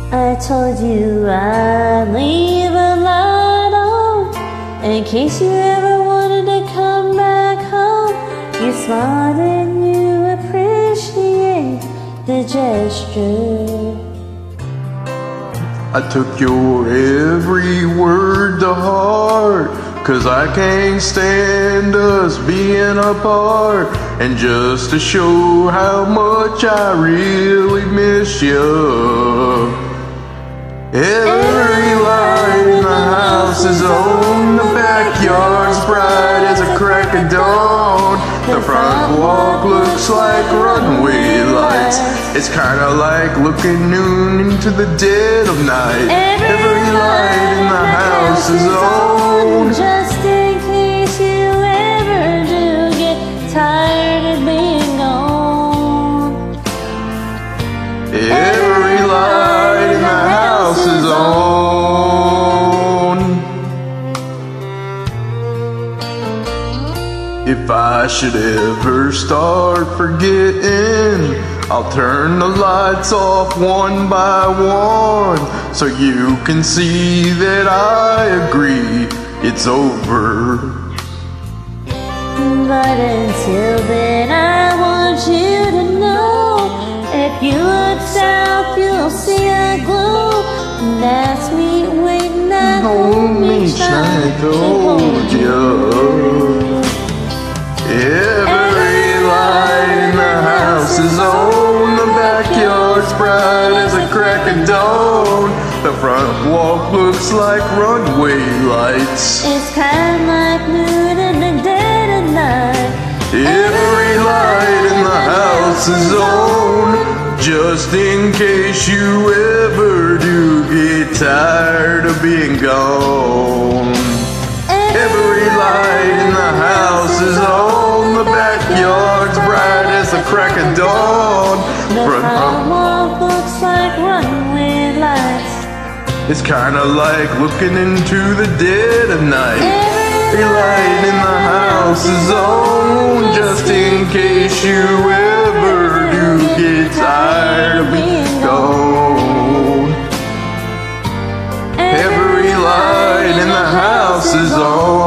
I told you I'd leave a light on in case you ever wanted to come back home. You smiled and you appreciate the gesture. I took your every word to heart, 'cause I can't stand us being apart. And just to show how much I really miss you, every light in the house is on, the backyard's bright as a crack of dawn. The front walk looks like runway lights. It's kinda like looking noon into the dead of night. Every light in the house is on, just in case you ever do get tired of being gone. Every light in the house is on. If I should ever start forgetting, I'll turn the lights off one by one, so you can see that I agree it's over. But until then I want you to know, if you look south you'll see a glow. And that's me waiting at home each time to hold you. Every light in the house is on, the backyard's bright as a crack of dawn. The front walk looks like runway lights. It's kinda like noon in the dead of night. Every light in the house is on, just in case you ever do get tired of being gone. Every light in the house is on, the backyard's bright as the crack of dawn. The front walk looks like runway lights. It's kinda like looking into the dead of night. Every light in the house is on, just in case you ever do get tired of being gone. Every light in the house is on.